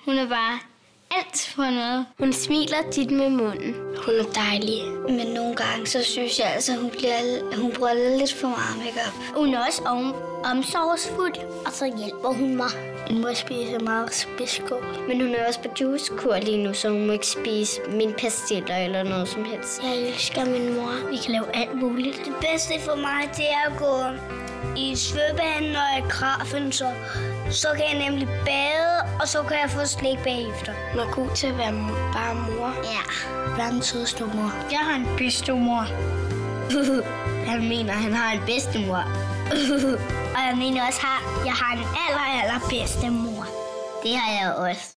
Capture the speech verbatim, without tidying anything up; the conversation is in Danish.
Hun er bare alt for noget. Hun smiler tit med munden. Hun er dejlig, men nogle gange så synes jeg altså, hun bliver hun bruger lidt for meget makeup. Hun er også om, omsorgsfuld, og så hjælper hun mig. Hun må spise meget spidskål. Men hun er også på juicekur lige nu, så hun må ikke spise mine pastiller eller noget som helst. Jeg elsker min mor. Vi kan lave alt muligt. Det bedste for mig, det er at gå i svømmebanen og i krafen, så, så kan jeg nemlig bade, og så kan jeg få slik bagefter. Hun er god til at være bare mor. Ja. Verdens sødeste mor. Jeg har en bedstemor. Han mener, han har en bedstemor. Og jeg mener også, at jeg har en aller, aller bedste mor. Det har jeg også.